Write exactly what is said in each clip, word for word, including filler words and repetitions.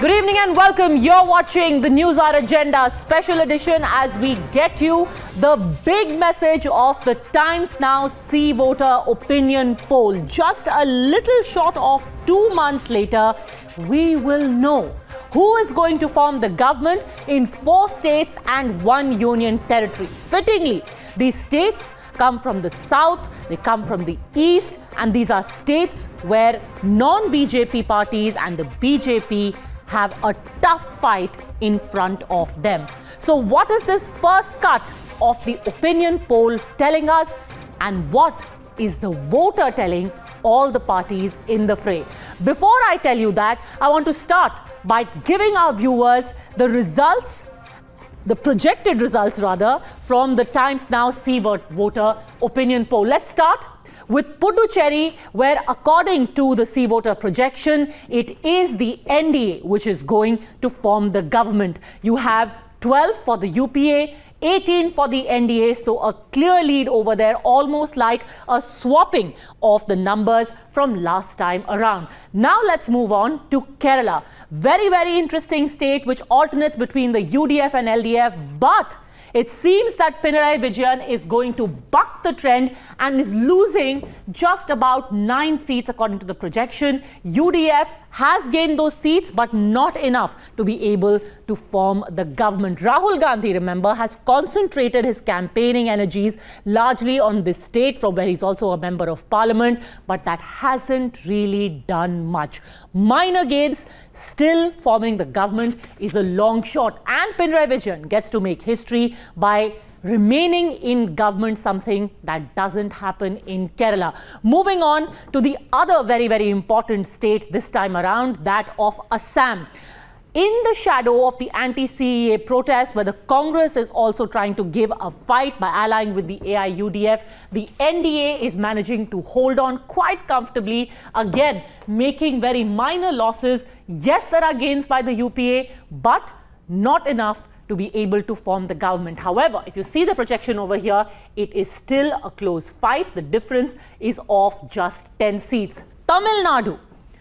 Good evening and welcome. You're watching the News Hour Agenda special edition as we get you the big message of the Times Now See Voter Opinion Poll. Just a little short of two months later, we will know who is going to form the government in four states and one union territory. Fittingly, these states come from the south, they come from the east, and these are states where non-B J P parties and the B J P have a tough fight in front of them. So what is this first cut of the opinion poll telling us, and what is the voter telling all the parties in the fray? Before I tell you that, I want to start by giving our viewers the results, the projected results rather, from the Times Now See Voter Opinion Poll. Let's start with Puducherry, where according to the See Voter projection, it is the N D A which is going to form the government. You have twelve for the U P A, eighteen for the N D A, so a clear lead over there, almost like a swapping of the numbers from last time around. Now let's move on to Kerala. Very, very interesting state which alternates between the U D F and L D F, but it seems that Pinarayi Vijayan is going to buck the trend and is losing just about nine seats according to the projection. U D F has gained those seats, but not enough to be able to form the government. Rahul Gandhi, remember, has concentrated his campaigning energies largely on this state, from where he's also a member of parliament, but that hasn't really done much. Minor gains, still forming the government is a long shot, and Pinarayi Vijayan gets to make history by remaining in government, something that doesn't happen in Kerala. Moving on to the other very, very important state this time around, that of Assam. In the shadow of the anti-C A A protest, where the Congress is also trying to give a fight by allying with the A I U D F, the N D A is managing to hold on quite comfortably, again making very minor losses. Yes, there are gains by the U P A, but not enough to be able to form the government. However, if you see the projection over here, it is still a close fight. The difference is of just ten seats. Tamil Nadu.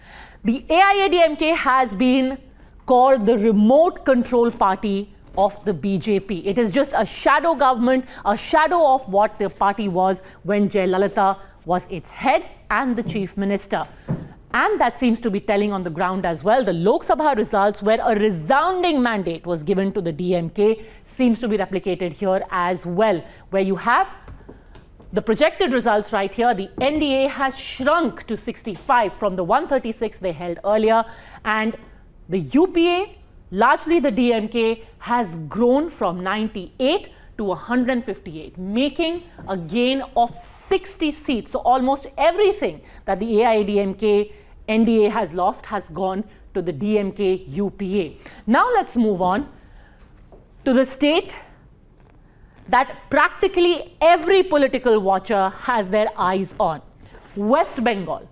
The A I A D M K has been called the remote control party of the B J P. It is just a shadow government, a shadow of what the party was when Jayalalitha was its head and the chief minister. And that seems to be telling on the ground as well. The Lok Sabha results, where a resounding mandate was given to the D M K, seems to be replicated here as well, where you have the projected results right here. The N D A has shrunk to sixty-five from the one thirty-six they held earlier, and the U P A, largely the D M K, has grown from ninety-eight to one hundred fifty-eight, making a gain of sixty seats. So almost everything that the A I A D M K N D A has lost has gone to the D M K U P A. Now let's move on to the state that practically every political watcher has their eyes on, West Bengal.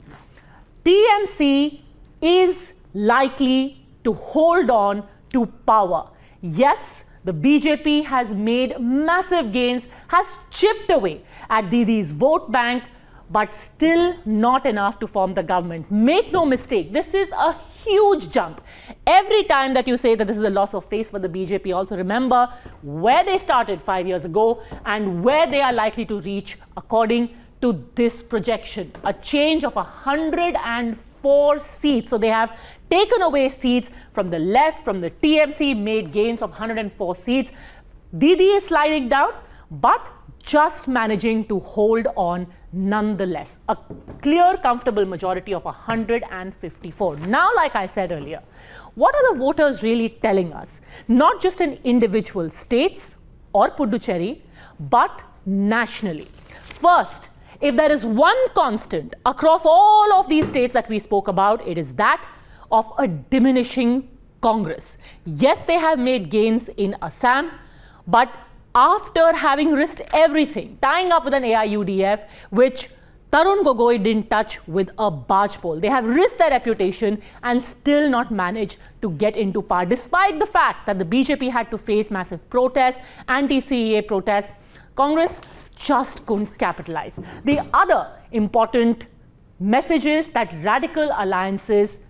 T M C is likely to hold on to power. Yes, the B J P has made massive gains, has chipped away at Didi's vote bank, but still not enough to form the government. Make no mistake, this is a huge jump. Every time that you say that this is a loss of face for the B J P, also remember where they started five years ago and where they are likely to reach according to this projection. A change of one hundred four seats. So they have taken away seats from the left, from the T M C, made gains of one hundred four seats. Didi is sliding down, but just managing to hold on nonetheless. A clear, comfortable majority of one hundred fifty-four. Now, like I said earlier, what are the voters really telling us? Not just in individual states or Puducherry, but nationally. First, if there is one constant across all of these states that we spoke about, it is that of a diminishing Congress. Yes, they have made gains in Assam, but after having risked everything, tying up with an A I U D F, which Tarun Gogoi didn't touch with a barge pole. They have risked their reputation and still not managed to get into power, despite the fact that the B J P had to face massive protests, anti-C A A protests. Congress just couldn't capitalize. The other important message is that radical alliances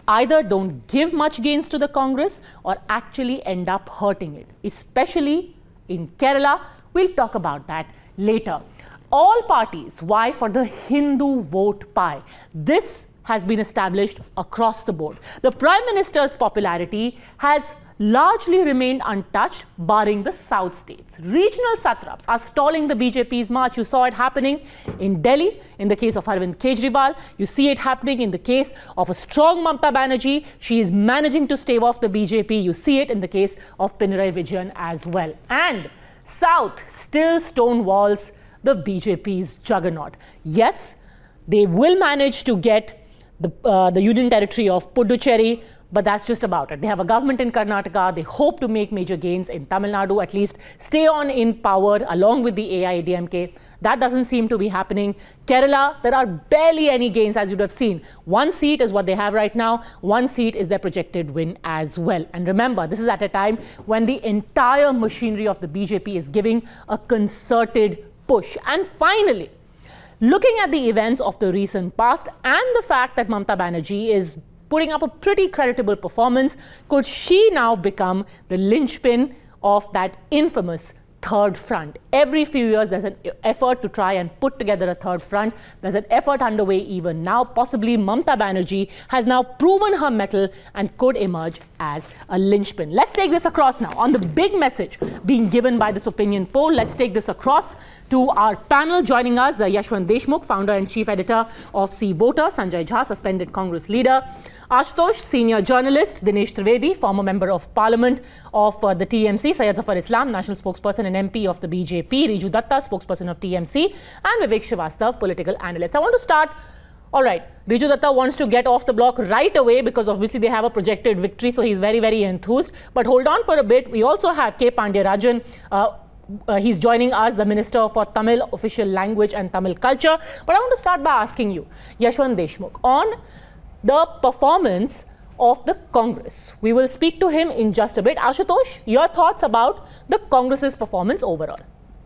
either don't give much gains to the Congress or actually end up hurting it, especially in Kerala. We'll talk about that later. All parties vie for the Hindu vote pie. This has been established across the board. The Prime Minister's popularity has largely remained untouched, barring the south states. Regional satraps are stalling the B J P's march. You saw it happening in Delhi in the case of Arvind Kejriwal. You see it happening in the case of a strong Mamata Banerjee. She is managing to stave off the B J P. You see it in the case of Pinarayi Vijayan as well. And South still stonewalls the B J P's juggernaut. Yes, they will manage to get the, uh, the Union Territory of Puducherry, but that's just about it. They have a government in Karnataka. They hope to make major gains in Tamil Nadu, at least stay on in power along with the A I A D M K. That doesn't seem to be happening. Kerala, there are barely any gains, as you'd have seen. One seat is what they have right now. One seat is their projected win as well. And remember, this is at a time when the entire machinery of the B J P is giving a concerted push. And finally, looking at the events of the recent past and the fact that Mamata Banerjee is putting up a pretty creditable performance, could she now become the linchpin of that infamous third front? Every few years, there's an effort to try and put together a third front. There's an effort underway even now. Possibly Mamata Banerjee has now proven her mettle and could emerge as a linchpin. Let's take this across now. On the big message being given by this opinion poll, let's take this across to our panel. Joining us, uh, Yashwant Deshmukh, founder and chief editor of See Voter; Sanjay Jha, suspended Congress leader; Ashutosh, senior journalist; Dinesh Trivedi, former member of parliament of uh, the T M C; Syed Zafar Islam, national spokesperson and M P of the B J P; Riju Datta, spokesperson of T M C; and Vivek Srivastav, political analyst. I want to start. All right, Riju Datta wants to get off the block right away because obviously they have a projected victory, so he's very, very enthused. But hold on for a bit. We also have K. Pandya-Rajan. Uh, Uh, he's joining us, the Minister for Tamil Official Language and Tamil Culture. But I want to start by asking you, Yashwant Deshmukh, on the performance of the Congress. We will speak to him in just a bit. Ashutosh, your thoughts about the Congress's performance overall?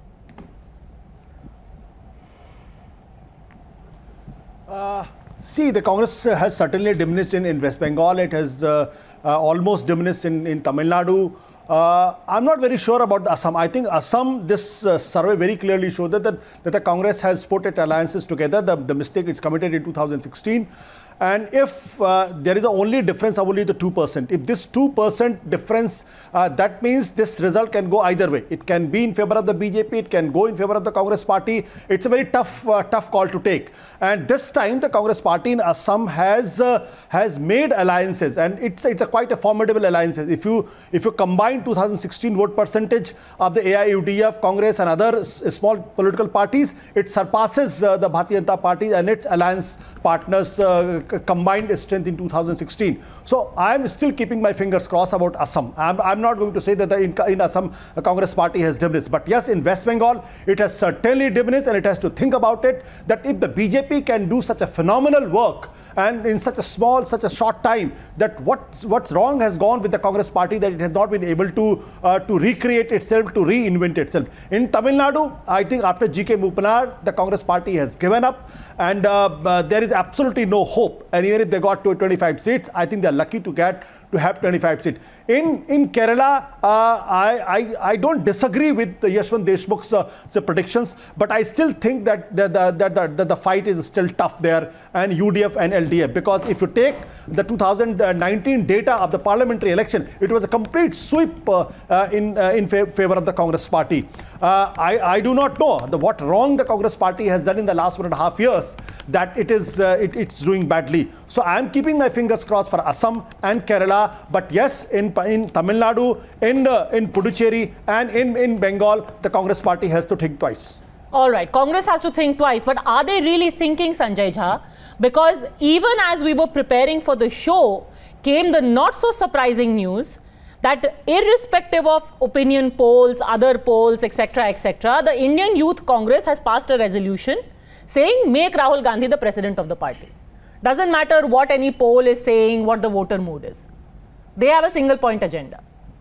Uh, see, the Congress has certainly diminished in, in West Bengal. It has uh, uh, almost diminished in, in Tamil Nadu. Uh, I'm not very sure about Assam. I think Assam, this uh, survey very clearly showed that, that, that the Congress has put its alliances together, the, the mistake it's committed in two thousand sixteen. And if uh, there is a only difference of only the two percent, if this two percent difference, uh, that means this result can go either way. It can be in favor of the B J P, it can go in favor of the Congress party. It's a very tough, uh, tough call to take. And this time, the Congress party in Assam has uh, has made alliances, and it's it's a quite a formidable alliance. If you if you combine two thousand sixteen vote percentage of the A I U D F, Congress, and other s small political parties, it surpasses uh, the Bharatiya Janata Party and its alliance partners' uh, combined strength in two thousand sixteen. So I'm still keeping my fingers crossed about Assam. I'm, I'm not going to say that the, in, in Assam the Congress party has diminished, but yes, in West Bengal it has certainly diminished, and it has to think about it that if the B J P can do such a phenomenal work and in such a small, such a short time, that what's what's wrong has gone with the Congress party, that it has not been able to uh, to recreate itself, to reinvent itself. In Tamil Nadu, I think after G K Moopanar, the Congress party has given up, and uh, uh, there is absolutely no hope. And even if they got to twenty-five seats, I think they're lucky to get to have twenty-five seats. In in Kerala, uh, I, I I don't disagree with the Yashwant Deshmukh's uh, predictions, but I still think that the, the, the, the, the, the fight is still tough there, and U D F and L D F, because if you take the two thousand nineteen data of the parliamentary election, it was a complete sweep uh, uh, in uh, in fa favor of the Congress party. Uh, I I do not know the, what wrong the Congress party has done in the last one and a half years that it is uh, it, it's doing badly. So I am keeping my fingers crossed for Assam and Kerala. But yes, in in Tamil Nadu, in uh, in Puducherry, and in in Bengal, the Congress party has to think twice. All right, Congress has to think twice. But are they really thinking, Sanjay Jha? Because even as we were preparing for the show, came the not so surprising news that irrespective of opinion polls, other polls, et cetera, et cetera, the Indian Youth Congress has passed a resolution saying make Rahul Gandhi the president of the party. Doesn't matter what any poll is saying, what the voter mood is. They have a single point agenda.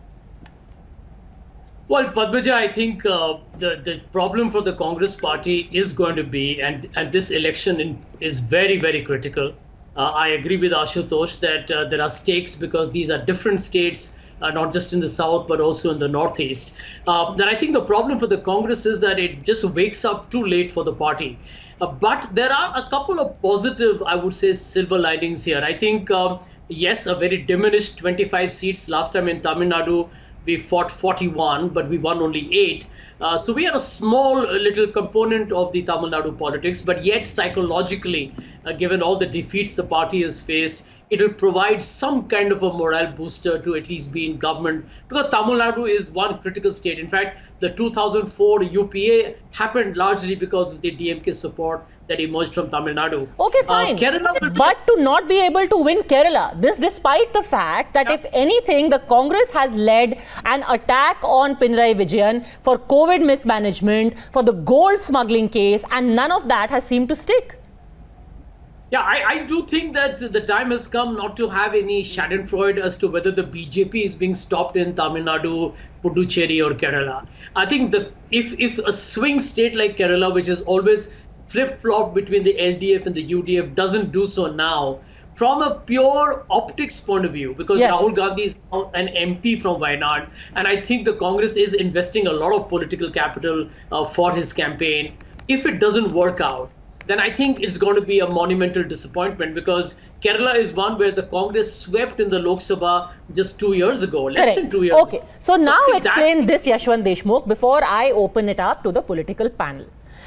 Well, Padmaja, I think uh, the, the problem for the Congress party is going to be, and, and this election in, is very, very critical, Uh, I agree with Ashutosh that uh, there are stakes because these are different states, uh, not just in the south, but also in the northeast. Uh, then I think the problem for the Congress is that it just wakes up too late for the party. Uh, but there are a couple of positive, I would say, silver linings here. I think, um, yes, a very diminished twenty-five seats. Last time in Tamil Nadu, we fought forty-one, but we won only eight. Uh, so we are a small uh, little component of the Tamil Nadu politics, but yet psychologically, uh, given all the defeats the party has faced, it will provide some kind of a morale booster to at least be in government, because Tamil Nadu is one critical state. In fact, the two thousand four U P A happened largely because of the D M K support that emerged from Tamil Nadu. Okay, fine. Uh, Kerala will be but to not be able to win Kerala, this despite the fact that Yeah. if anything, the Congress has led an attack on Pinarayi Vijayan for COVID mismanagement, for the gold smuggling case, and none of that has seemed to stick. Yeah, I, I do think that the time has come not to have any schadenfreude as to whether the B J P is being stopped in Tamil Nadu, Puducherry or Kerala. I think the if if a swing state like Kerala, which has always flip-flopped between the L D F and the U D F, doesn't do so now, from a pure optics point of view, because Yes. Rahul Gandhi is now an M P from Wayanad, and I think the Congress is investing a lot of political capital uh, for his campaign. If it doesn't work out, then I think it's going to be a monumental disappointment, because Kerala is one where the Congress swept in the Lok Sabha just two years ago, less Correct. than two years Okay. ago. So now I think that- explain this, Yashwant Deshmukh, before I open it up to the political panel.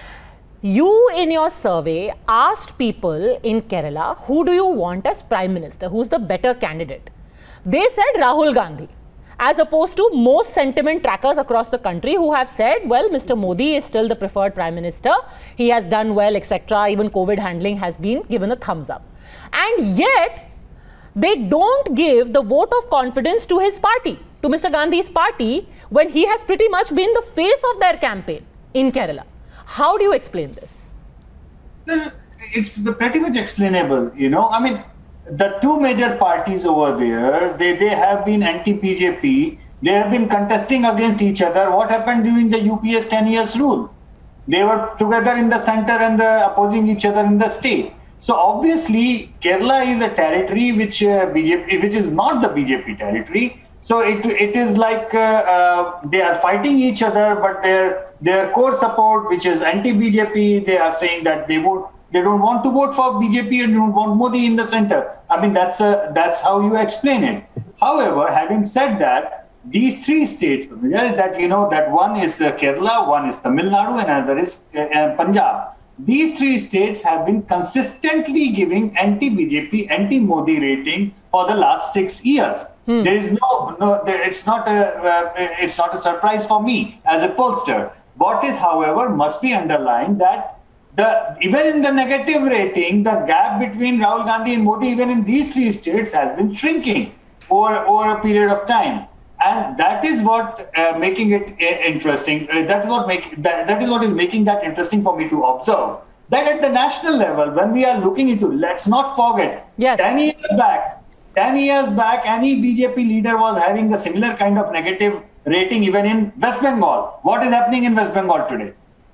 You, in your survey, asked people in Kerala, who do you want as Prime Minister? Who's the better candidate? They said Rahul Gandhi, as opposed to most sentiment trackers across the country who have said, well, Mister Modi is still the preferred Prime Minister. He has done well, et cetera. Even COVID handling has been given a thumbs up. And yet, they don't give the vote of confidence to his party, to Mister Gandhi's party, when he has pretty much been the face of their campaign in Kerala. How do you explain this? Well, it's pretty much explainable, you know. I mean, the two major parties over there, they, they have been anti-B J P. They have been contesting against each other. What happened during the U P A's ten years rule? They were together in the center and the opposing each other in the state. So obviously, Kerala is a territory which uh, B J P, which is not the B J P territory. So it it is like uh, uh, they are fighting each other, but their their core support, which is anti-B J P, they are saying that they would they don't want to vote for B J P and don't want Modi in the center. I mean, that's a, that's how you explain it. However, having said that, these three states, that you know that one is the Kerala, one is Tamil Nadu, and another is uh, Punjab. These three states have been consistently giving anti-B J P, anti-Modi rating for the last six years. Hmm. There is no, no, there, it's not a, uh, it's not a surprise for me as a pollster. What is, however, must be underlined that the even in the negative rating, the gap between Rahul Gandhi and Modi, even in these three states, has been shrinking over over a period of time. And that is what uh, making it uh, interesting. Uh, that is what make that, that is what is making that interesting for me to observe. That at the national level, when we are looking into, let's not forget, Yes. ten years back, ten years back, any B J P leader was having a similar kind of negative rating even in West Bengal. What is happening in West Bengal today?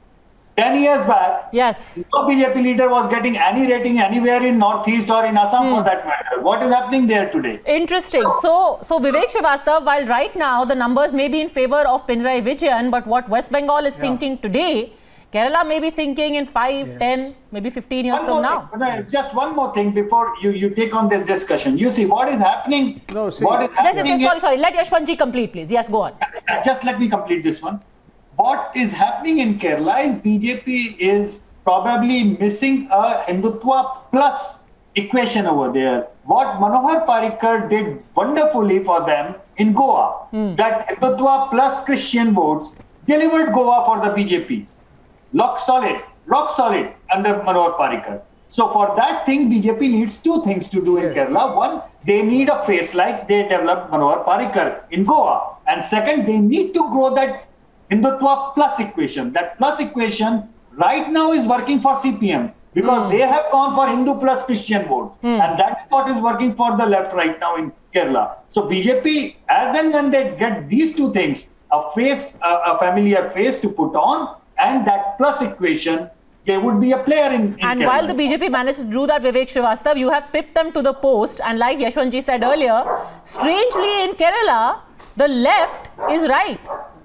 ten years back, Yes. no B J P leader was getting any rating anywhere in Northeast or in Assam Hmm. for that matter. What is happening there today? Interesting. So, so Vivek Srivastava, while right now the numbers may be in favor of Pinarayi Vijayan, but what West Bengal is Yeah. thinking today, Kerala may be thinking in five, Yes. ten, maybe fifteen years One from more now. thing, no, just one more thing before you, you take on this discussion. You see what is happening. No, see- what is Yes, yes, happening yes, sorry, sorry. Let Yashwantji complete, please. Yes, go on. is- just let me complete this one. What is happening in Kerala is B J P is probably missing a Hindutva plus equation over there. What Manohar Parrikar did wonderfully for them in Goa, that Hindutva plus Christian votes delivered Goa for the B J P. Rock solid, rock solid under Manohar Parrikar. So for that thing, B J P needs two things to do in Yeah. Kerala. One, they need a face like they developed Manohar Parrikar in Goa. And second, they need to grow that Hindutva plus equation. That plus equation right now is working for C P M because they have gone for Hindu plus Christian votes. And that's what is working for the left right now in Kerala. So B J P, as and when they get these two things, a face, a, a familiar face to put on, and that plus equation, they would be a player in, in And Kerala. while the B J P managed to do that, Vivek Srivastava, you have pipped them to the post. And like Yashwantji said earlier, strangely in Kerala, the left is right.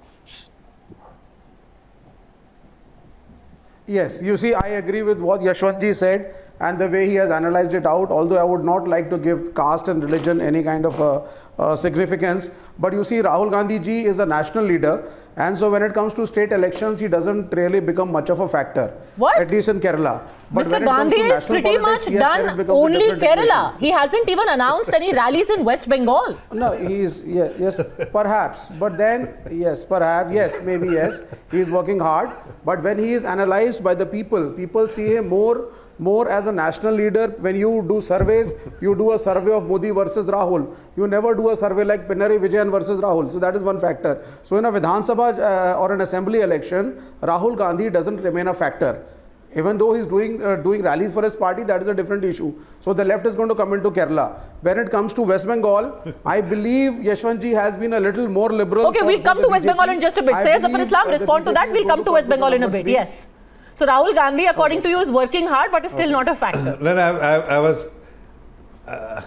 Yes, you see, I agree with what Yashwantji said and the way he has analyzed it out, although I would not like to give caste and religion any kind of uh, uh, significance. But you see, Rahul Gandhi ji is a national leader, and so when it comes to state elections, he doesn't really become much of a factor. What? At least in Kerala. But Mister Gandhi is pretty much done only Kerala. He hasn't even announced any rallies in West Bengal. No, he is, yes, yes, perhaps. But then, yes, perhaps, yes, maybe yes. He is working hard. But when he is analyzed by the people, people see him more more as a national leader. When you do surveys, you do a survey of Modi versus Rahul. You never do a survey like Pinarayi Vijayan versus Rahul. So that is one factor. So in a Vidhan Sabha uh, or an assembly election, Rahul Gandhi doesn't remain a factor. Even though he's doing uh, doing rallies for his party, that is a different issue. So the left is going to come into Kerala. When it comes to West Bengal, I believe Yashwantji has been a little more liberal. Okay, we'll come to West Bengal in just a bit. Sayyid Zafar Islam, respond to that. We'll come to West Bengal in a bit. Yes. So Rahul Gandhi, according to you, is working hard, but is still not a factor. No, no, I, I, I was. Uh,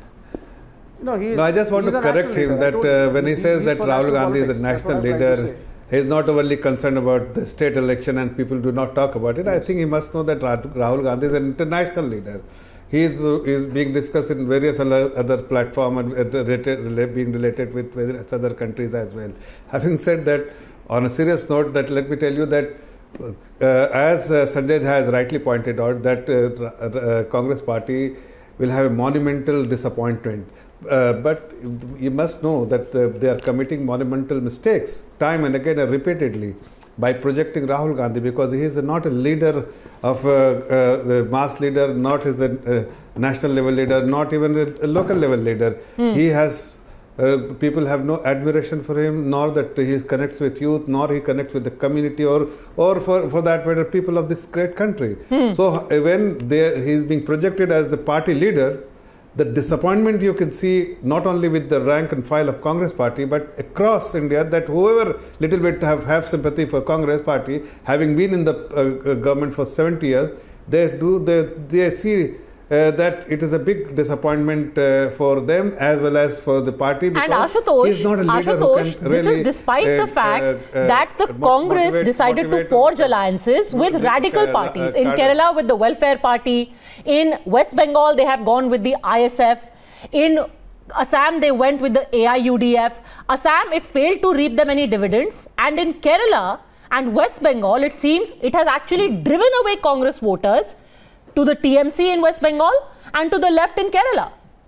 no, he is, no, I just want to correct him that uh, when he says that Rahul Gandhi is a national leader, he is not overly concerned about the state election and people do not talk about it. Yes. I think he must know that Rahul Gandhi is an international leader. He is, uh, is being discussed in various other platforms and uh, related, being related with various other countries as well. Having said that, on a serious note, that let me tell you that Uh, as uh, Sanjay has rightly pointed out, that uh, uh, Congress party will have a monumental disappointment. Uh, but you must know that uh, they are committing monumental mistakes time and again and repeatedly by projecting Rahul Gandhi, because he is not a leader of uh, uh, the mass leader, not as a uh, national level leader, not even a, a local level leader. Hmm. He has Uh, people have no admiration for him, nor that he connects with youth, nor he connects with the community, or or for, for that matter, people of this great country. Hmm. So uh, when he is being projected as the party leader, the disappointment you can see not only with the rank and file of Congress party, but across India, that whoever little bit have, have sympathy for Congress party, having been in the uh, government for seventy years, they do they, they see Uh, that it is a big disappointment uh, for them as well as for the party, because and Ashutosh, he's not a leader Ashutosh, who can really, this is despite uh, the fact uh, uh, that the uh, Congress motivate, decided motivate, to forge alliances with radical uh, parties. uh, in Kerala with the Welfare Party, in West Bengal they have gone with the I S F, in Assam they went with the A I U D F. Assam, it failed to reap them any dividends, and in Kerala and West Bengal it seems it has actually driven away Congress voters to the T M C in West Bengal and to the left in Kerala.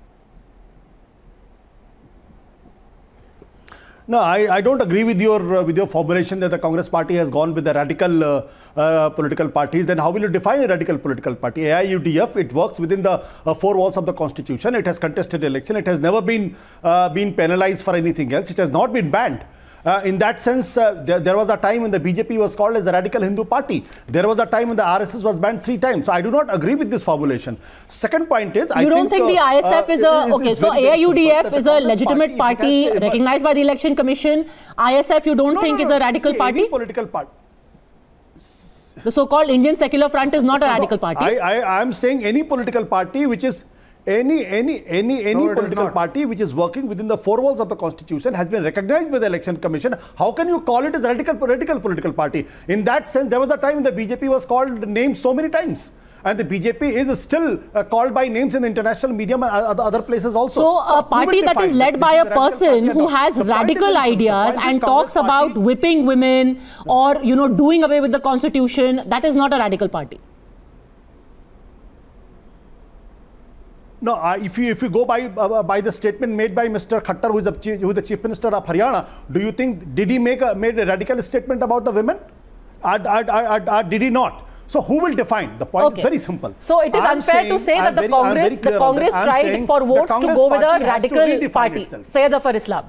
No, I, I don't agree with your uh, with your formulation that the Congress party has gone with the radical uh, uh, political parties. Then how will you define a radical political party? A I U D F, it works within the uh, four walls of the constitution. It has contested election. It has never been uh, been penalized for anything else. It has not been banned. Uh, in that sense, uh, there, there was a time when the B J P was called as the radical Hindu party. There was a time when the R S S was banned three times. So I do not agree with this formulation. Second point is, you I don't think, think uh, the I S F uh, is a is, okay? is So very, A I U D F very is a legitimate party, party recognized by the Election Commission. I S F, you don't no, think no, no. is a radical See, party? Any political party. The so-called Indian Secular Front is not a radical party. I, I am saying any political party which is any any any any no, political party which is working within the four walls of the constitution has been recognized by the Election Commission. How can you call it as a radical radical political party? In that sense, there was a time when the B J P was called names so many times, and the B J P is still uh, called by names in the international medium and other, other places also. So, so a party that is led by a person who has radical ideas and talks about party. whipping women or you know doing away with the constitution, that is not a radical party. No, uh, if you if you go by uh, by the statement made by Mister Khattar, who is, a chief, who is the Chief Minister of Haryana, do you think did he make a made a radical statement about the women? Uh, uh, uh, uh, did he not? So who will define? The point okay. is very simple. So it is I'm unfair saying, to say that I'm the very, Congress the Congress tried for votes to go with a radical party. Sayyid Zafar Islam.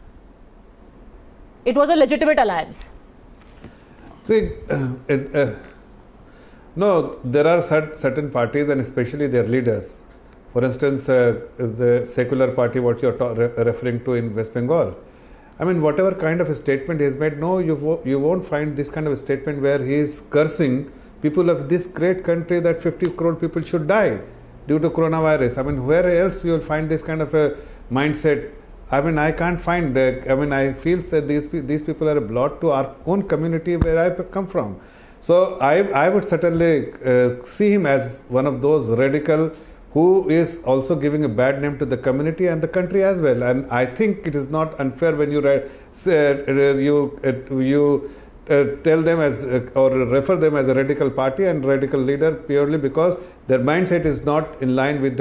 It was a legitimate alliance. See, uh, it, uh, no, there are certain parties and especially their leaders. For instance, uh, the secular party, what you are re referring to in West Bengal. I mean, whatever kind of a statement he has made, no, you, wo you won't find this kind of a statement where he is cursing people of this great country that fifty crore people should die due to coronavirus. I mean, where else you will find this kind of a mindset? I mean, I can't find, uh, I mean, I feel that these, these people are a blot to our own community where I come from. So I, I would certainly uh, see him as one of those radical who is also giving a bad name to the community and the country as well. And I think it is not unfair when you uh, you uh, you uh, tell them as uh, or refer them as a radical party and radical leader purely because their mindset is not in line with the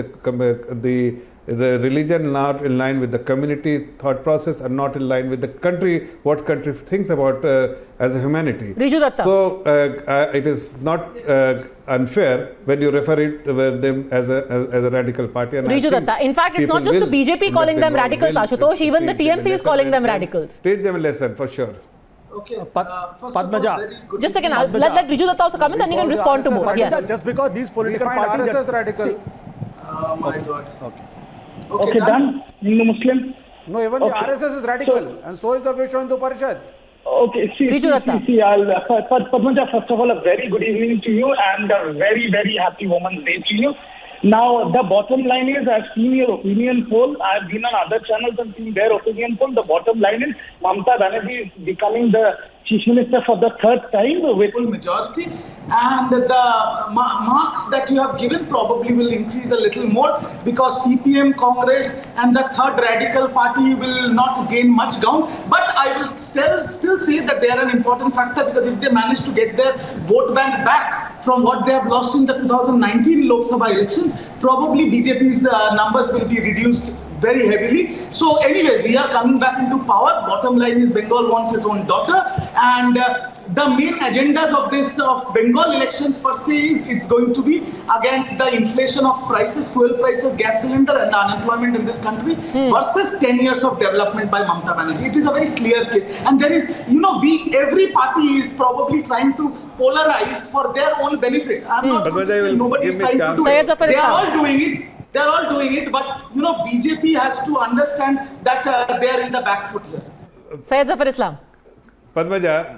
the the religion, not in line with the community thought process, and not in line with the country, what country thinks about uh, as a humanity. Riju Datta. So uh, uh, it is not uh, unfair when you refer it uh, them as a as, as a radical party. And Riju Datta. In fact, it's not just the B J P calling them radicals, Ashutosh. Even the T M C is calling them radicals. Teach them a lesson for sure. Okay. Uh, Pad uh, Padmaja. Just a second. I'll, let, let Riju Datta also come in, then you can respond to more. Yes. Just because these political we find parties R S S are radical. See, oh my okay. God. Okay. Okay, Okay, done. done. Hindu Muslim. No, even the Okay. R S S is radical, So- and so is the Vishwa Hindu Parishad. Okay, see, Riju see, Datta. see, see, I'll, uh, Pad- Pad- Padmaja, first of all, a very good evening to you and a very, very happy Women's Day to you. Now, the bottom line is, I've seen your opinion poll. I've been on other channels and seen their opinion poll. The bottom line is, Mamata Banerjee is becoming the Chief Minister for the third time with Full majority, and the ma- marks that you have given probably will increase a little more because C P M, Congress, and the third radical party will not gain much ground. But I will still still say that they are an important factor because if they manage to get their vote bank back from what they have lost in the two thousand nineteen Lok Sabha elections, probably B J P's uh, numbers will be reduced very heavily. So anyways, we are coming back into power. Bottom line is Bengal wants its own daughter, and uh, the main agendas of this of Bengal elections per se is it's going to be against the inflation of prices, fuel prices, gas cylinder, and the unemployment in this country Hmm. versus ten years of development by Mamata Banerjee. It is a very clear case, and there is, you know, we every party is probably trying to polarize for their own benefit. I'm not But going to I say will nobody is give me trying to chance. do Syed it. Zafar They are Islam. all doing it. They are all doing it, but you know, B J P has to understand that uh, they are in the back foot here. Syed Zafar Islam. Padmaja,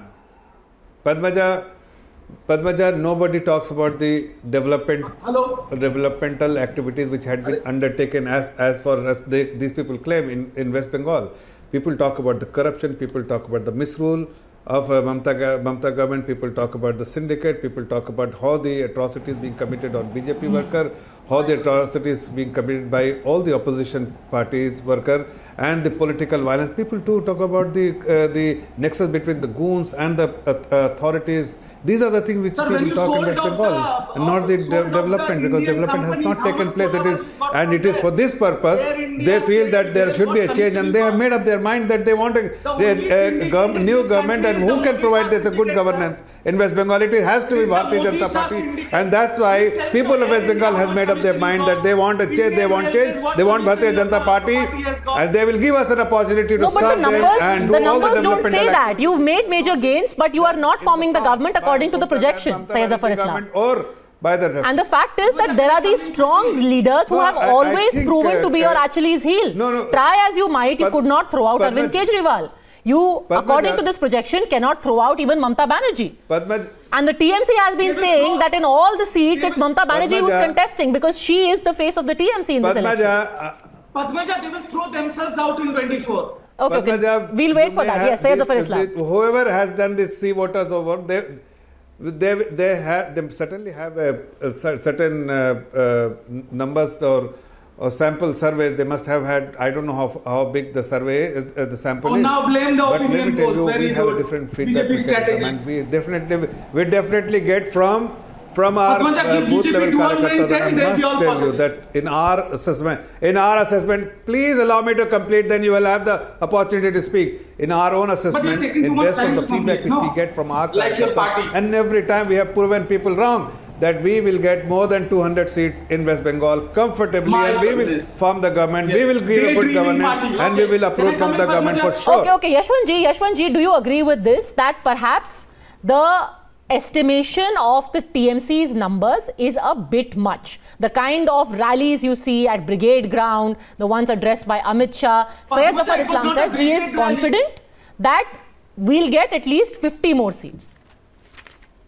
Padmaja, Padmaja, nobody talks about the development, Hello? developmental activities which had been undertaken as, as far as they, these people claim in, in West Bengal. People talk about the corruption, people talk about the misrule of uh, Mamata, go- Mamata government, people talk about the syndicate, people talk about how the atrocities being committed on B J P worker, how the atrocities being committed by all the opposition parties worker, and the political violence. People too talk about the uh, the nexus between the goons and the uh, authorities. These are the things which Sir, when people you talk in sold West out Bengal, the, and not the uh, de- sold out the development, because Indian development has not companies, how taken much place. It more is, have you got and from it is there? for this purpose Where India they feel said that there there should be a was change, and they have made up their mind that they want a, only a, thing a they gov- did in new this government, and country is who the can Modi provide this a Shah good syndicate, governance sir. in West Bengal. It is, has to be It is the Bharatiya Modi Janata Shah Party, syndicate. and that's why Please tell people me of West where Bengal India has made up their commission mind got- that they want a change, they Indian want Railways, change, what they want commission Bharatiya Janata the Party, party has got? and they will give us an opportunity to No, but the serve them numbers, and do the all the numbers don't developmental say that. activities. You've made major gains, but you are not forming the government according to the projection, Mamata Syed Zafar Banerjee Islam. government or by the And the fact is that there are these strong leaders who No, have I- I always think, proven uh, to be your uh, Achilles heel. no, no, Try as you might, you Pad- could not throw out Arvind Padmaja- Kejriwal. You, Padmaja- according to this projection, cannot throw out even Mamata Banerjee. Padmaj, And the T M C has been will saying throw- that in all the seats, it's Mamata Banerjee who's Padmaja- contesting because she is the face of the T M C in this election. Padmaja, uh, Padmaja, they will throw themselves out in twenty-four. Okay, okay. Padmaja, We'll wait you for may that. have Yes, Syed this- Zafar Islam. this- Whoever has done this see voters over, they they they have they certainly have a, a cer- certain uh, uh, numbers or or sample surveys. They must have had. I don't know how how big the survey uh, the sample Oh, is. now blame the but let opinion me tell polls. you, Very we have good. a different B feedback J P mechanism, strategy. and we definitely we definitely get from. From our Padmaja, uh, give booth B J P level two hundred karyakartas, ten, and I they'll be must all tell you positive. that in our assessment, in our assessment, please allow me to complete. Then you will have the opportunity to speak. In our own assessment, taking too in much based on time the to feedback complete, which no? we get from our Like your karyakartas, party. and every time we have proven people wrong, that we will get more than two hundred seats in West Bengal comfortably, My and we will goodness. form the government. We Yes. will give a good Daydreaming government, party. and we Okay. will Can I approve come from the in, government for Padmaja? sure. Okay, okay. Yashwantji, Yashwantji, do you agree with this that perhaps the estimation of the T M C's numbers is a bit much? The kind of rallies you see at Brigade Ground, the ones addressed by Amit Shah, Syed Padmaja, Zafar it was Islam not a says he is Brigade rally. confident that we'll get at least fifty more seats.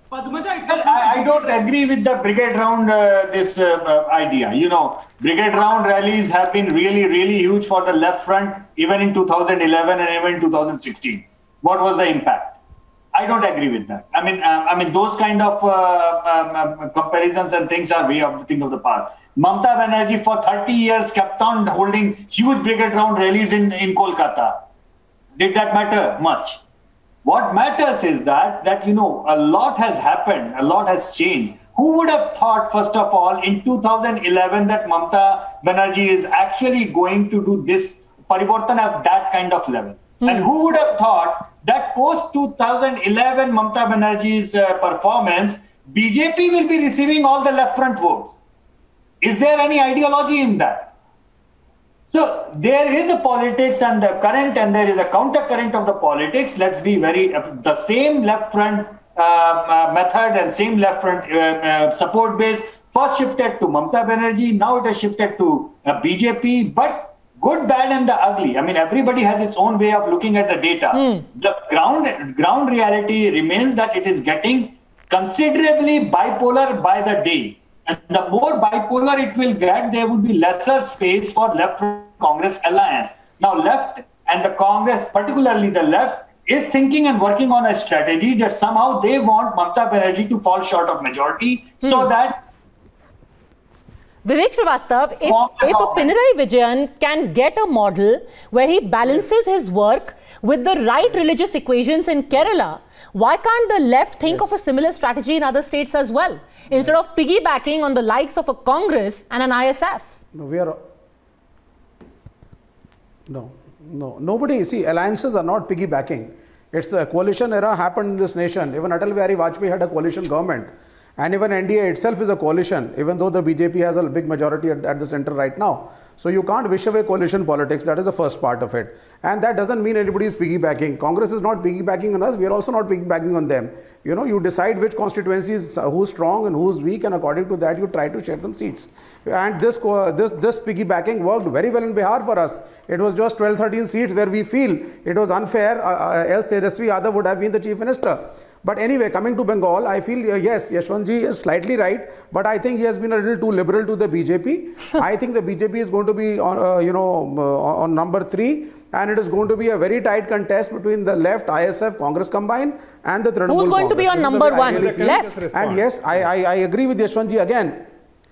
Padmaja, Well, I, I don't agree with the brigade round uh, this uh, uh, idea. You know, brigade round rallies have been really, really huge for the left front, even in two thousand eleven and even in two thousand sixteen. What was the impact? I don't agree with that. I mean, uh, I mean, those kind of uh, um, um, comparisons and things are way of the thing of the past. Mamata Banerjee for thirty years kept on holding huge brigade round rallies in, in Kolkata. Did that matter much? What matters is that, that, you know, a lot has happened, a lot has changed. Who would have thought, first of all, in two thousand eleven that Mamata Banerjee is actually going to do this parivartan at that kind of level? Hmm. And who would have thought that post two thousand eleven Mamata Banerjee's uh, performance, B J P will be receiving all the left front votes? Is there any ideology in that? So there is a politics and the current, and there is a counter current of the politics. Let's be very, uh, the same left front uh, uh, method and same left front uh, uh, support base first shifted to Mamata Banerjee, now it has shifted to uh, B J P, but good, bad and the ugly. I mean, everybody has its own way of looking at the data. Mm. The ground, ground reality remains that it is getting considerably bipolar by the day. And the more bipolar it will get, there would be lesser space for left Congress alliance. Now, left and the Congress, particularly the left, is thinking and working on a strategy that somehow they want Mamata Banerjee to fall short of majority hmm. so that Vivek Srivastava, if, if a Pinarayi Vijayan can get a model where he balances his work with the right religious equations in Kerala, why can't the left think yes. of a similar strategy in other states as well, instead of piggybacking on the likes of a Congress and an I S F? No, we are... No, no. Nobody... See, alliances are not piggybacking. It's a coalition era happened in this nation. Even Atal Bihari Vajpayee had a coalition government. And even N D A itself is a coalition, even though the B J P has a big majority at, at the center right now. So you can't wish away coalition politics. That is the first part of it. And that doesn't mean anybody is piggybacking. Congress is not piggybacking on us. We are also not piggybacking on them. You know, you decide which constituencies, uh, who's strong and who's weak, and according to that, you try to share some seats. And this, uh, this, this piggybacking worked very well in Bihar for us. It was just twelve, thirteen seats where we feel it was unfair, uh, uh, else Tejasvi Yadav would have been the chief minister. But anyway, coming to Bengal, I feel, uh, yes, Yashwantji is slightly right, but I think he has been a little too liberal to the B J P. I think the B J P is going to be on, uh, you know, uh, on number three, and it is going to be a very tight contest between the left, I S F, Congress combined, and the Trinamool Who's going Congress. to be on number one? Left. And yes, I, I, I agree with Yashwantji again.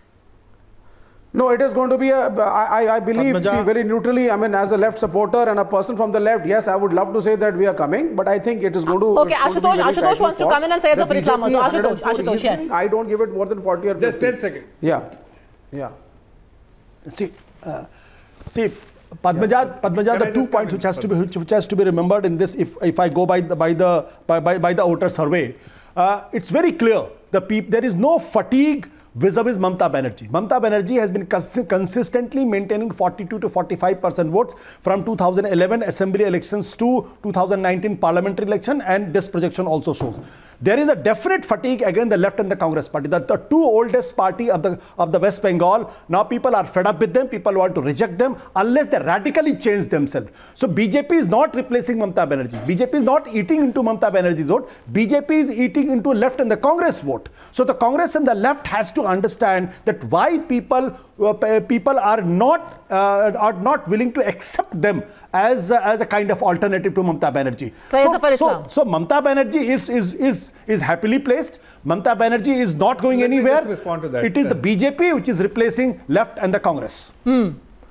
No, it is going to be a, I, I believe, see, very neutrally, I mean, as a left supporter and a person from the left, yes, I would love to say that we are coming, but I think it is going to... Okay, Ashutosh, Ashutosh wants to come in and say Zafar Islam also. Ashutosh, Ashutosh, yes. I don't give it more than forty or fifty. Just ten seconds. Yeah, yeah. See, uh, see, Padmaja, yeah. Padmaja, the two points which has to be which, which has to be remembered in this, if if I go by the by the by by, by the voter survey, uh, it's very clear. The peop, there is no fatigue vis-a-vis Mamata Banerjee. Mamata Banerjee has been cons consistently maintaining forty-two to forty-five percent votes from two thousand eleven assembly elections to two thousand nineteen parliamentary election, and this projection also shows. There is a definite fatigue against the left and the Congress party. The, the two oldest party of the of the West Bengal, now people are fed up with them. People want to reject them unless they radically change themselves. So B J P is not replacing Mamata Banerjee. B J P is not eating into Mamata Banerjee's vote. B J P is eating into left and the Congress vote. So the Congress and the left has to understand that why people uh, people are not uh, are not willing to accept them as uh, as a kind of alternative to Mamata Banerjee. So, so, so, so Mamata Banerjee is is is is happily placed. Mamata Banerjee is not going Let anywhere. Me just respond to that. It is the B J P which is replacing left and the Congress. Hmm.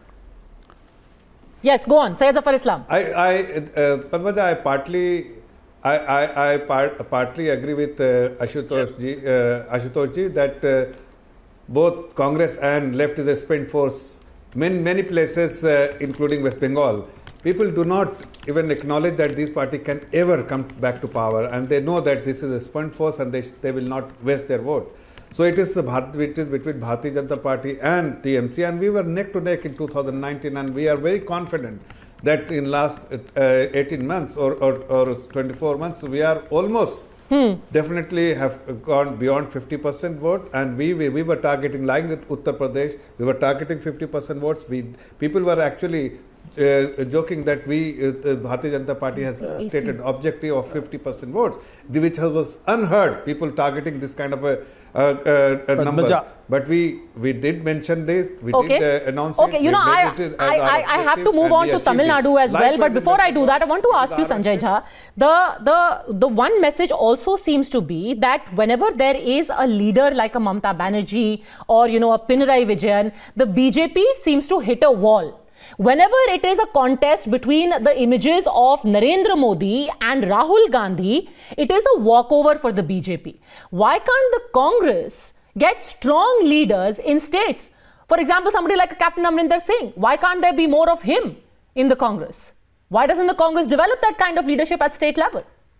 Yes, go on. Syed Zafar Islam. I, I, uh, Padmaja, I partly, I, I, I part, partly agree with uh, Ashutosh ji, uh, Ashutosh ji that uh, both Congress and left is a spent force. Many, many places, uh, including West Bengal, people do not even acknowledge that this party can ever come back to power, and they know that this is a spent force and they, they will not waste their vote. So it is the it is between Bharatiya Janata Party and T M C, and we were neck to neck in two thousand nineteen, and we are very confident that in last uh, eighteen months or, or, or twenty-four months, we are almost hmm. definitely have gone beyond fifty percent vote, and we, we, we were targeting, like Uttar Pradesh, we were targeting fifty percent votes. We, people were actually uh, joking that we, uh, the Bharatiya Janata Party has stated objective of fifty percent votes, which was unheard. People targeting this kind of a, uh, uh, a number. But we we did mention this. We okay. did uh, announce okay. it. You know, I I, I, I have to move on to Tamil Nadu as well. But before I do that, I want to ask you, Sanjay Jha, the the the one message also seems to be that whenever there is a leader like a Mamata Banerjee or you know a Pinarayi Vijayan, the B J P seems to hit a wall. Whenever it is a contest between the images of Narendra Modi and Rahul Gandhi, it is a walkover for the B J P. Why can't the Congress get strong leaders in states? For example, somebody like Captain Amrinder Singh. Why can't there be more of him in the Congress? Why doesn't the Congress develop that kind of leadership at state level?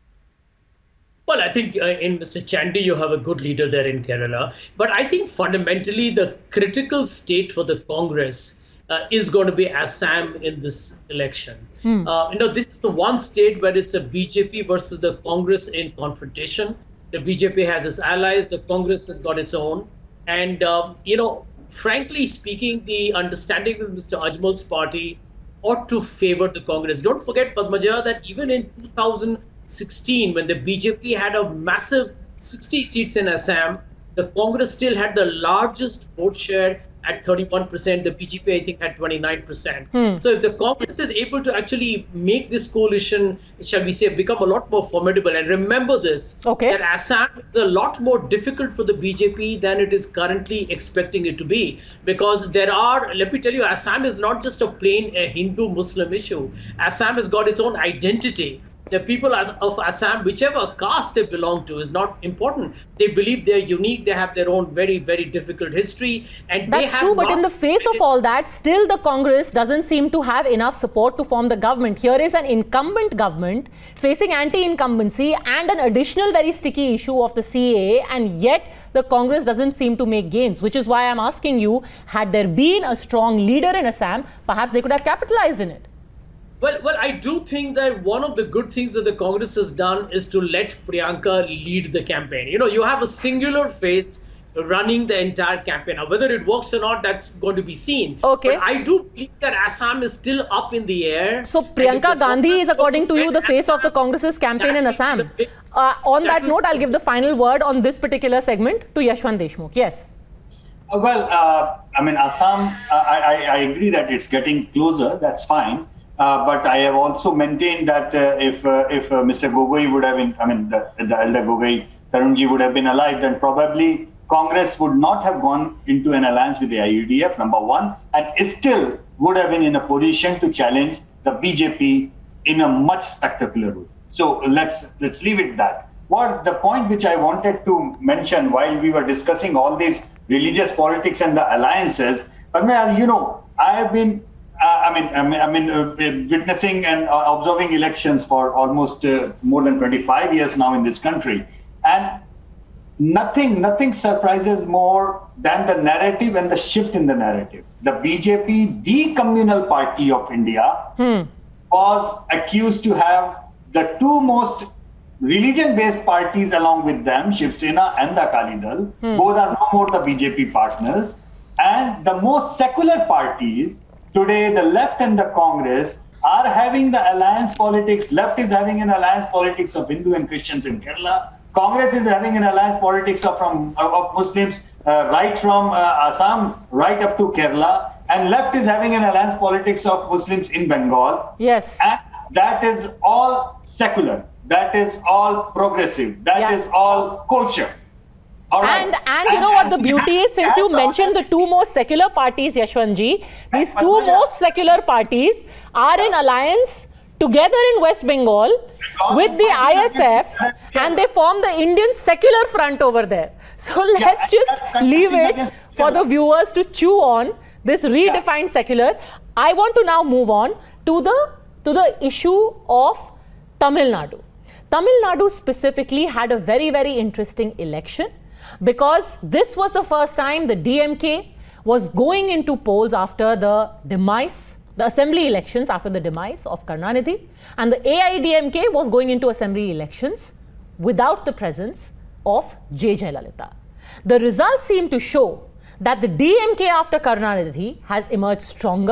Well, I think uh, in Mister Chandy, you have a good leader there in Kerala. But I think fundamentally the critical state for the Congress uh, is going to be Assam in this election. Hmm. Uh, you know, this is the one state where it's a B J P versus the Congress in confrontation. The B J P has its allies, the Congress has got its own. And, um, you know, frankly speaking, the understanding with Mister Ajmal's party ought to favor the Congress. Don't forget, Padmaja, that even in two thousand sixteen, when the B J P had a massive sixty seats in Assam, the Congress still had the largest vote share at thirty-one percent. The B J P, I think, had twenty-nine percent. Hmm. So if the Congress is able to actually make this coalition, shall we say, become a lot more formidable, and remember this, okay. that Assam is a lot more difficult for the B J P than it is currently expecting it to be. Because there are, let me tell you, Assam is not just a plain a Hindu-Muslim issue. Assam has got its own identity. The people of Assam, whichever caste they belong to, is not important. They believe they're unique. They have their own very, very difficult history. And That's they have true, but in the face of all that, still the Congress doesn't seem to have enough support to form the government. Here is an incumbent government facing anti-incumbency and an additional very sticky issue of the C A A, and yet the Congress doesn't seem to make gains, which is why I'm asking you, had there been a strong leader in Assam, perhaps they could have capitalized in it. Well, well, I do think that one of the good things that the Congress has done is to let Priyanka lead the campaign. You know, you have a singular face running the entire campaign. Now, whether it works or not, that's going to be seen. Okay. But I do believe that Assam is still up in the air. So Priyanka Gandhi is, according to you, the face of the Congress's campaign in Assam. Uh, on that note, I'll give the final word on this particular segment to Yashwant Deshmukh. Yes. Uh, well, uh, I mean, Assam, uh, I, I agree that it's getting closer. That's fine. Uh, but I have also maintained that uh, if uh, if uh, Mister Gogoi would have been, I mean, the, the elder Gogoi, Tarunji would have been alive, then probably Congress would not have gone into an alliance with the I U D F, number one, and still would have been in a position to challenge the B J P in a much spectacular way. So let's let's leave it that. What the point which I wanted to mention while we were discussing all these religious politics and the alliances, but you know, I have been. Uh, I mean, I mean, I mean uh, witnessing and uh, observing elections for almost uh, more than twenty-five years now in this country, and nothing, nothing surprises more than the narrative and the shift in the narrative. The B J P, the communal party of India, hmm. was accused to have the two most religion-based parties along with them, Shiv Sena and the Akali Dal. Hmm. Both are no more the B J P partners, and the most secular parties. Today, the left and the Congress are having the alliance politics. Left is having an alliance politics of Hindu and Christians in Kerala. Congress is having an alliance politics of, from, of Muslims uh, right from uh, Assam right up to Kerala. And left is having an alliance politics of Muslims in Bengal. Yes. And that is all secular. That is all progressive. That yeah. is all kosher. Right. And and you know what the beauty is, since you mentioned the two most secular parties, Yashwantji, these two most secular parties are in alliance together in West Bengal with the I S F, and they form the Indian Secular Front over there. So let's just leave it for the viewers to chew on this redefined secular. I want to now move on to the to the issue of Tamil Nadu. Tamil Nadu specifically had a very, very interesting election, because this was the first time the D M K was going into polls after the demise, the assembly elections after the demise of Karunanidhi, and the A I A D M K was going into assembly elections without the presence of J. Jayalalitha. The results seem to show that the D M K after Karunanidhi has emerged stronger,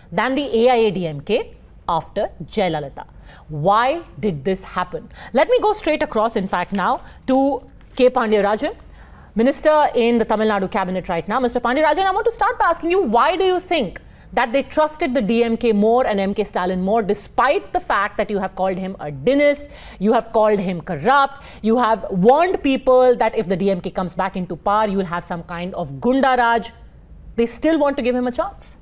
than the A I A D M K after Jayalalitha. Why did this happen? Let me go straight across, in fact, now to K. Pandeyarajan, Minister in the Tamil Nadu cabinet right now. Mister Pandeyarajan, I want to start by asking you, why do you think that they trusted the D M K more and M K Stalin more, despite the fact that you have called him a dynast, you have called him corrupt, you have warned people that if the D M K comes back into power, you will have some kind of Gunda Raj. They still want to give him a chance.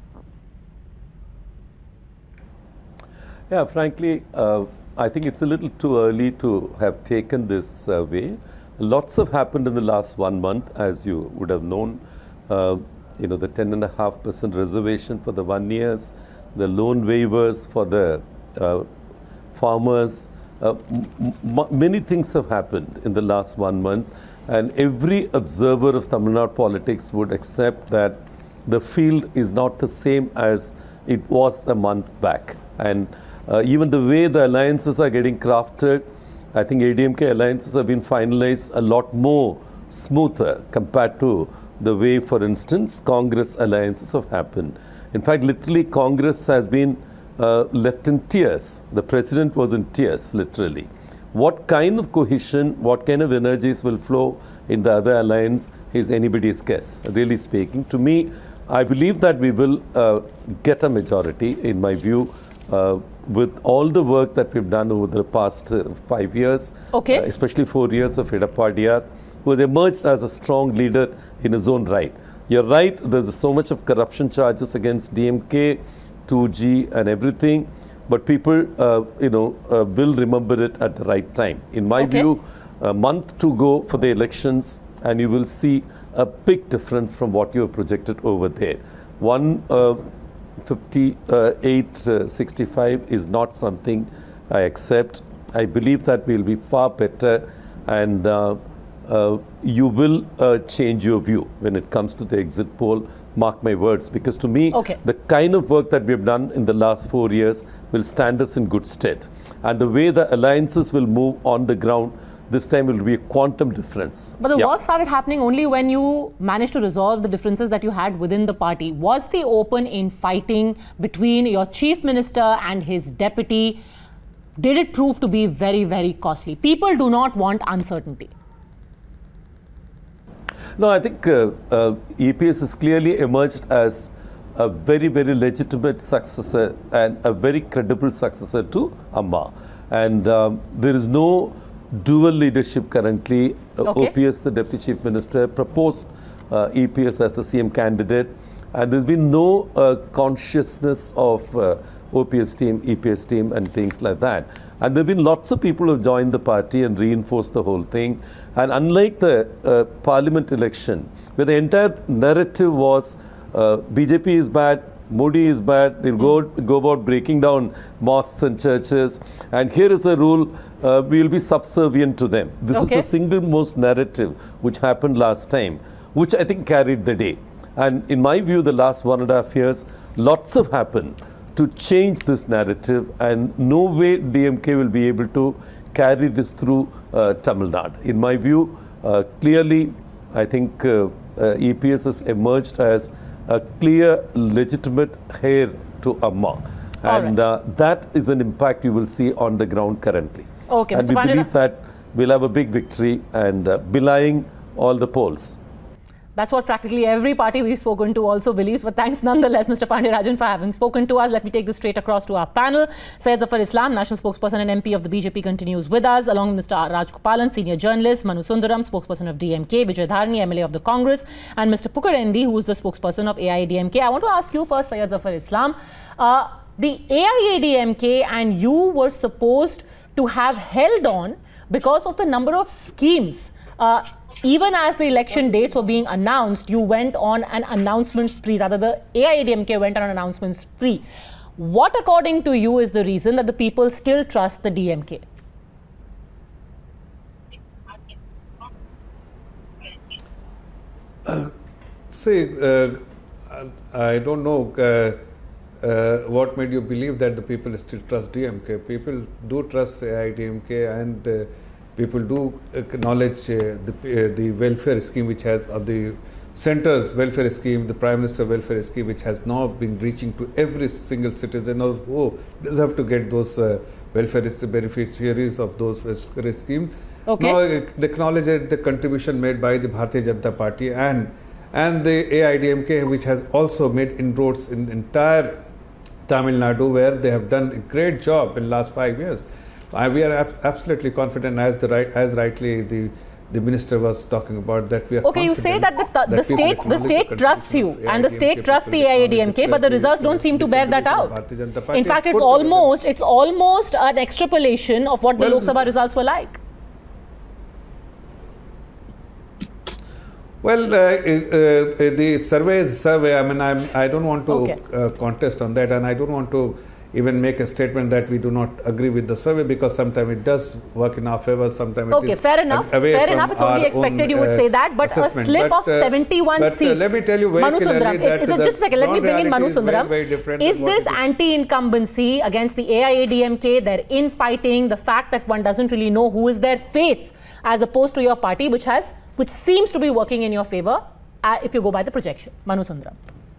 Yeah, frankly, uh, I think it's a little too early to have taken this uh, way. Lots have happened in the last one month, as you would have known. Uh, you know, the ten and a half percent reservation for the one years, the loan waivers for the uh, farmers. Uh, m many things have happened in the last one month, and every observer of Tamil Nadu politics would accept that the field is not the same as it was a month back. And uh, even the way the alliances are getting crafted, I think A D M K alliances have been finalized a lot more smoother compared to the way, for instance, Congress alliances have happened. In fact, literally, Congress has been uh, left in tears. The president was in tears, literally. What kind of cohesion, what kind of energies will flow in the other alliance is anybody's guess, really speaking. To me, I believe that we will uh, get a majority, in my view, uh, with all the work that we've done over the past uh, five years, okay. uh, especially four years of Edappadiyaar, who has emerged as a strong leader in his own right. You're right, there's so much of corruption charges against D M K, two G and everything, but people, uh, you know, uh, will remember it at the right time. In my okay. view, a month to go for the elections, and you will see a big difference from what you have projected over there. one fifty-eight sixty-five is not something I accept. I believe that we'll be far better, and uh, uh, you will uh, change your view when it comes to the exit poll. Mark my words, because to me, okay. the kind of work that we've done in the last four years will stand us in good stead. And the way the alliances will move on the ground, this time will be a quantum difference. But the yeah. work started happening only when you managed to resolve the differences that you had within the party. Was the open infighting between your chief minister and his deputy, did it prove to be very, very costly? People do not want uncertainty. No, I think uh, uh, E P S has clearly emerged as a very, very legitimate successor and a very credible successor to Amma. And um, there is no dual leadership currently. Uh, okay. O P S, the Deputy Chief Minister, proposed uh, E P S as the C M candidate. And there's been no uh, consciousness of uh, O P S team, E P S team and things like that. And there have been lots of people who have joined the party and reinforced the whole thing. And unlike the uh, parliament election, where the entire narrative was uh, B J P is bad, Modi is bad, they'll go, go about breaking down mosques and churches, and here is a rule, uh, we will be subservient to them. This okay. is the single most narrative which happened last time, which I think carried the day. And in my view, the last one and a half years, lots have happened to change this narrative, and no way D M K will be able to carry this through uh, Tamil Nadu. In my view, uh, clearly, I think uh, uh, E P S has emerged as a clear, legitimate heir to Amma. And right. uh, that is an impact you will see on the ground currently. Okay, and Mister we Pandeyarajan, believe that we'll have a big victory and uh, belying all the polls. That's what practically every party we've spoken to also believes. But thanks nonetheless, Mister Pandeyarajan, for having spoken to us. Let me take this straight across to our panel. Syed Zafar Islam, national spokesperson and M P of the B J P, continues with us, along with Mister Raj Gopalan, senior journalist, Manu Sundaram, spokesperson of D M K, Vijay Dharani, M L A of the Congress, and Mister Pugarendi, who is the spokesperson of A I A D M K. I want to ask you first, Syed Zafar Islam, uh, the A I A D M K and you were supposed to have held on because of the number of schemes. Uh, even as the election dates were being announced, you went on an announcement spree, rather the A I A D M K went on an announcement spree. What, according to you, is the reason that the people still trust the D M K? Uh, see, uh, I don't know uh, uh, what made you believe that the people still trust D M K. People do trust A I A D M K, and uh, people do acknowledge uh, the uh, the welfare scheme which has, or the Centre's welfare scheme, the Prime Minister welfare scheme, which has now been reaching to every single citizen who deserve to get those uh, welfare beneficiaries of those welfare schemes. Okay. Now acknowledged the contribution made by the Bharatiya Janata Party and and the A I D M K, which has also made inroads in entire Tamil Nadu, where they have done a great job in the last five years. Uh, we are ab absolutely confident, as the right, as rightly the the minister was talking about, that we are. Okay, you say that the, that the state the state trusts you and the state trusts the A I A D M K, but the results don't seem to bear that out. In fact, it's almost it's almost an extrapolation of what the well, Lok Sabha results were like. Well, uh, uh, the survey is survey. I mean, I'm, I don't want to okay. uh, contest on that, and I don't want to even make a statement that we do not agree with the survey, because sometimes it does work in our favor, sometimes okay, it is fair enough. away fair from enough. It's only expected own, you would uh, say that, but assessment. a slip but, of seventy-one but, seats. Uh, let me tell you very Manu clearly Sundaram, that it's, it's just a second. Let me bring in Manu Sundaram. Very, very is this anti-incumbency against the A I A D M K, their infighting, the fact that one doesn't really know who is their face, as opposed to your party, which has, which seems to be working in your favor, uh, if you go by the projection? Manu Sundaram.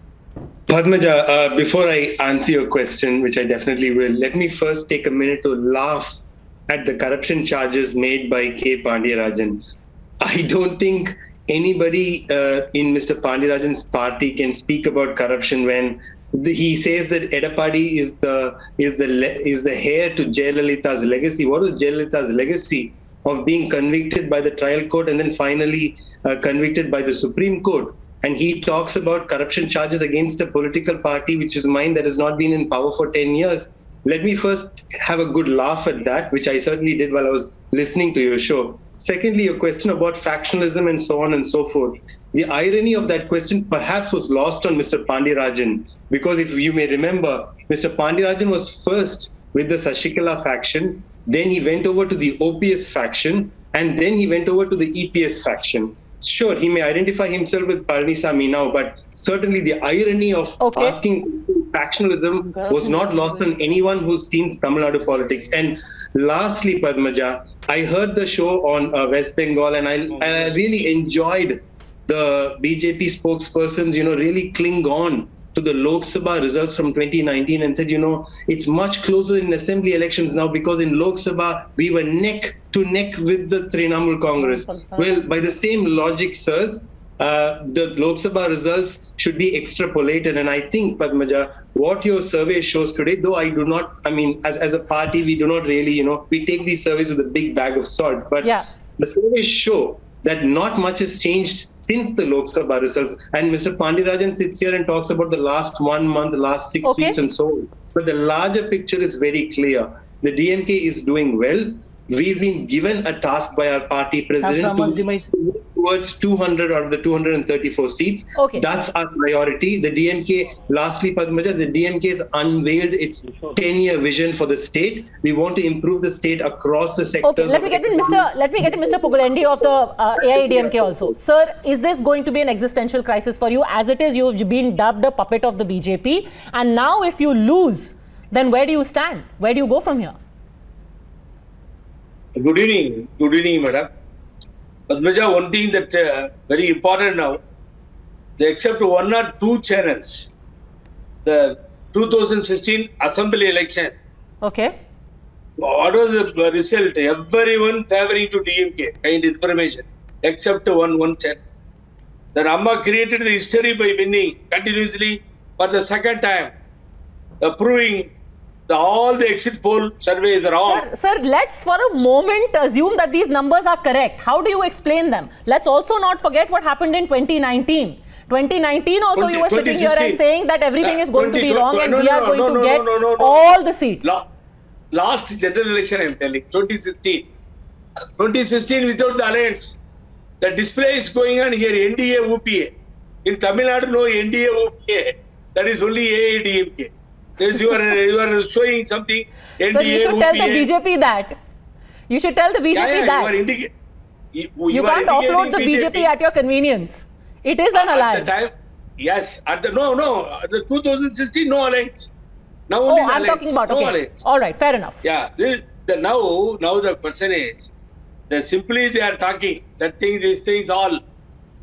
Padmaja, uh, before I answer your question, which I definitely will, let me first take a minute to laugh at the corruption charges made by K. Pandiyarajan. I don't think anybody uh, in Mister Pandiyarajan's party can speak about corruption when the, he says that Edappadi is the is the is the heir to Jayalalitha's legacy. What was Jayalalitha's legacy of being convicted by the trial court and then finally uh, convicted by the Supreme Court? And he talks about corruption charges against a political party, which is mine, that has not been in power for ten years. Let me first have a good laugh at that, which I certainly did while I was listening to your show. Secondly, your question about factionalism and so on and so forth. The irony of that question perhaps was lost on Mister Pandiyarajan, because if you may remember, Mister Pandiyarajan was first with the Sashikala faction, then he went over to the O P S faction, and then he went over to the E P S faction. Sure, he may identify himself with Palaniswamy now, but certainly the irony of okay. asking factionalism was not lost on anyone who's seen Tamil Nadu politics. And lastly, Padmaja, I heard the show on uh, West Bengal, and I, and I really enjoyed the B J P spokespersons, you know, really cling on to the Lok Sabha results from twenty nineteen and said, you know, it's much closer in assembly elections now, because in Lok Sabha, we were neck to neck with the Trinamool Congress. Well, by the same logic, sirs, uh, the Lok Sabha results should be extrapolated. And I think, Padmaja, what your survey shows today, though I do not, I mean, as, as a party, we do not really, you know, we take these surveys with a big bag of salt. But yeah. the surveys show that not much has changed since the Lok Sabha results. And Mister Pandiyarajan sits here and talks about the last one month, the last six okay. weeks and so on. But the larger picture is very clear. The D M K is doing well. We've been given a task by our party president to move towards two hundred out of the two hundred thirty-four seats. Okay. That's our priority. The D M K, lastly, Padmaja, the D M K has unveiled its ten-year vision for the state. We want to improve the state across the sectors. Okay, let me get in Mister Let me get in Mister Pugulendi of the uh, A I A D M K also. Sir, is this going to be an existential crisis for you? As it is, you've been dubbed a puppet of the B J P. And now if you lose, then where do you stand? Where do you go from here? Good evening. Good evening, madam. Padmaja, one thing that uh, very important now, they accept one or two channels. The two thousand sixteen assembly election. Okay. What was the result? Everyone favoring to D M K, kind of information, except one one channel. Then Amma created the history by winning continuously for the second time, uh, proving the, all the exit poll surveys are wrong. Sir, sir, let's for a moment assume that these numbers are correct. How do you explain them? Let's also not forget what happened in twenty nineteen. twenty nineteen also you were sitting here and saying that everything is going to be wrong and we are going to get all the seats. Last general election, I am telling, twenty sixteen. twenty sixteen without the alliance. The display is going on here, N D A, U P A. In Tamil Nadu, no N D A, U P A. That is only A I A D M K. Yes, you are, you are showing something. N D A, so you should U P A. tell the B J P that. You should tell the B J P yeah, yeah, that. You, are indica you, you, you can't offload the B J P. B J P at your convenience. It is an uh, alliance. At the time, yes. At the, no, no. At the two thousand sixteen, no alliance. Now oh, only I'm alliance. talking about, no okay. Alliance. All right, fair enough. Yeah. This, the, now, now the question is, that simply they are talking, that thing, these things all.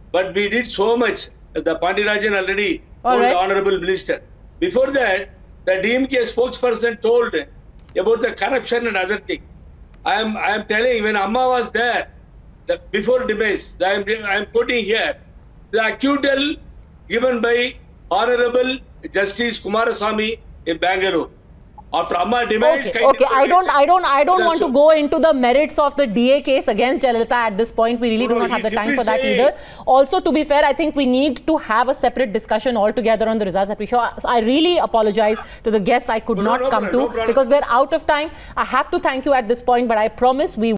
but we did so much. The Pandirajan already All told right. the Honorable Minister. Before that, the D M K spokesperson told about the corruption and other things. I am I am telling, when Amma was there, the, before demise, I am, I am putting here, the acquittal given by Honorable Justice Kumarasamy in Bangalore. After Amma demise, Okay, okay. I don't, I don't, I don't want to go into the merits of the D A case against Jayalalitha at this point. We really No, do no, not have he's the time for simply that saying- either. Also, to be fair, I think we need to have a separate discussion altogether on the results that we show. So I really apologize to the guests I could No, not no come problem, to no problem. because we're out of time. I have to thank you at this point, but I promise we